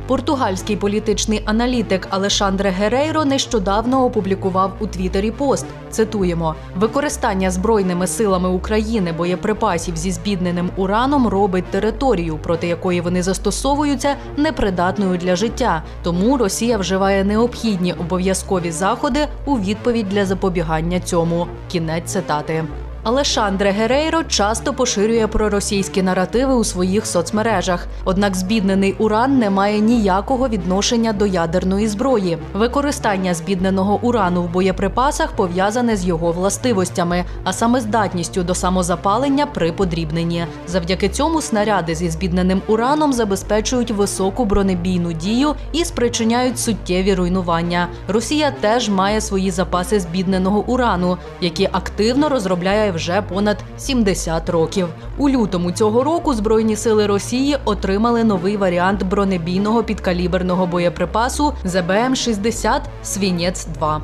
Португальський політичний аналітик Алешандре Герейро нещодавно опублікував у Твіттері пост. Цитуємо: «Використання Збройними силами України боєприпасів зі збідненим ураном робить територію, проти якої вони застосовуються, непридатною для життя. Тому Росія вживає необхідні обов'язкові заходи у відповідь для запобігання цьому». Кінець цитати. Алешандре Герейро часто поширює проросійські наративи у своїх соцмережах. Однак збіднений уран не має ніякого відношення до ядерної зброї. Використання збідненого урану в боєприпасах пов'язане з його властивостями, а саме здатністю до самозапалення при подрібненні. Завдяки цьому снаряди зі збідненим ураном забезпечують високу бронебійну дію і спричиняють суттєві руйнування. Росія теж має свої запаси збідненого урану, які активно розробляє вже понад 70 років. У лютому цього року Збройні сили Росії отримали новий варіант бронебійного підкаліберного боєприпасу ЗБМ-60 «Свінець-2».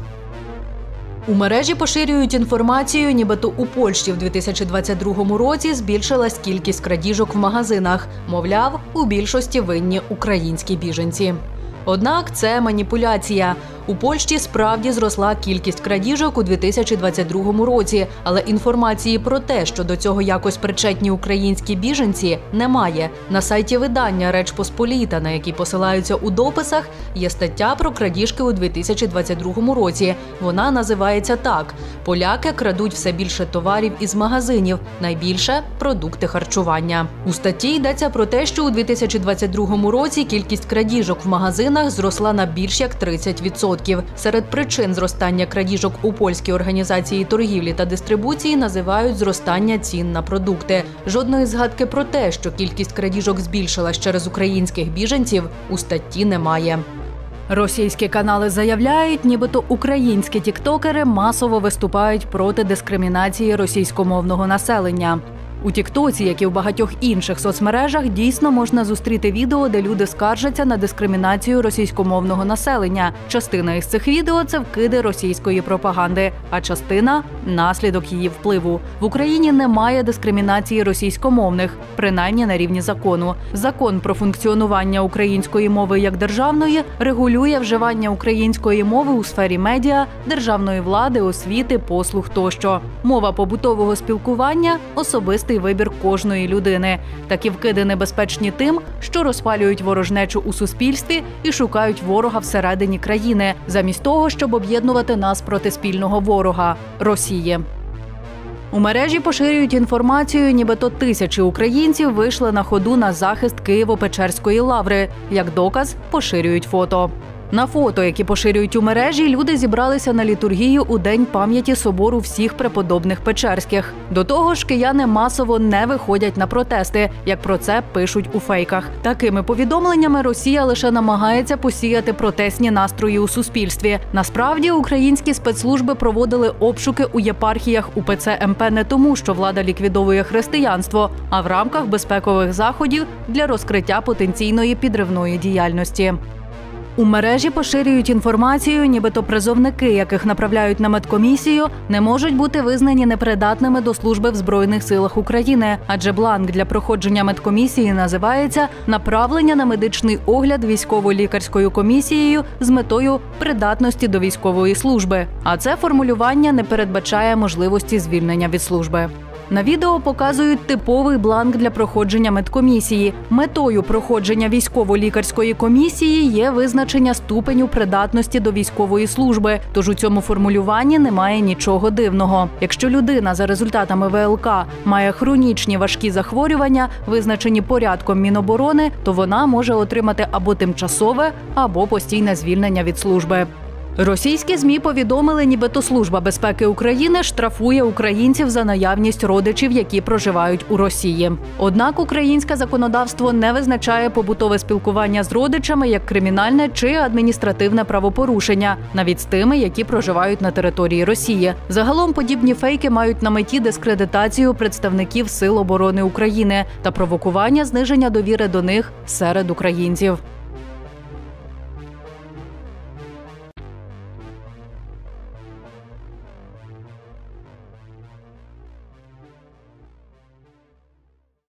У мережі поширюють інформацію, нібито у Польщі в 2022 році збільшилась кількість крадіжок в магазинах. Мовляв, у більшості винні українські біженці. Однак це маніпуляція. У Польщі справді зросла кількість крадіжок у 2022 році, але інформації про те, що до цього якось причетні українські біженці, немає. На сайті видання «Реч Посполіта», на який посилаються у дописах, є стаття про крадіжки у 2022 році. Вона називається так: «Поляки крадуть все більше товарів із магазинів, найбільше – продукти харчування». У статті йдеться про те, що у 2022 році кількість крадіжок в магазинах зросла на більш як 30%. Серед причин зростання крадіжок у польській організації торгівлі та дистрибуції називають зростання цін на продукти. Жодної згадки про те, що кількість крадіжок збільшилась через українських біженців, у статті немає. Російські канали заявляють, нібито українські тіктокери масово виступають проти дискримінації російськомовного населення. У Тіктоці, як і в багатьох інших соцмережах, дійсно можна зустріти відео, де люди скаржаться на дискримінацію російськомовного населення. Частина із цих відео – це вкиди російської пропаганди, а частина – наслідок її впливу. В Україні немає дискримінації російськомовних, принаймні на рівні закону. Закон про функціонування української мови як державної регулює вживання української мови у сфері медіа, державної влади, освіти, послуг тощо. Мова побутового спілкування – особистий вибір кожної людини. Такі вкиди небезпечні тим, що розпалюють ворожнечу у суспільстві і шукають ворога всередині країни, замість того, щоб об'єднувати нас проти спільного ворога – Росії. У мережі поширюють інформацію, нібито тисячі українців вийшли на ходу на захист Києво-Печерської лаври. Як доказ – поширюють фото. На фото, які поширюють у мережі, люди зібралися на літургію у День пам'яті собору всіх преподобних Печерських. До того ж, кияни масово не виходять на протести, як про це пишуть у фейках. Такими повідомленнями Росія лише намагається посіяти протестні настрої у суспільстві. Насправді, українські спецслужби проводили обшуки у єпархіях УПЦ МП не тому, що влада ліквідовує християнство, а в рамках безпекових заходів для розкриття потенційної підривної діяльності. У мережі поширюють інформацію, нібито призовники, яких направляють на медкомісію, не можуть бути визнані непридатними до служби в Збройних силах України, адже бланк для проходження медкомісії називається «Направлення на медичний огляд військово-лікарською комісією з метою придатності до військової служби». А це формулювання не передбачає можливості звільнення від служби. На відео показують типовий бланк для проходження медкомісії. Метою проходження військово-лікарської комісії є визначення ступеню придатності до військової служби, тож у цьому формулюванні немає нічого дивного. Якщо людина за результатами ВЛК має хронічні важкі захворювання, визначені порядком Міноборони, то вона може отримати або тимчасове, або постійне звільнення від служби. Російські ЗМІ повідомили, нібито Служба безпеки України штрафує українців за наявність родичів, які проживають у Росії. Однак українське законодавство не визначає побутове спілкування з родичами як кримінальне чи адміністративне правопорушення, навіть з тими, які проживають на території Росії. Загалом подібні фейки мають на меті дискредитацію представників Сил оборони України та провокування зниження довіри до них серед українців.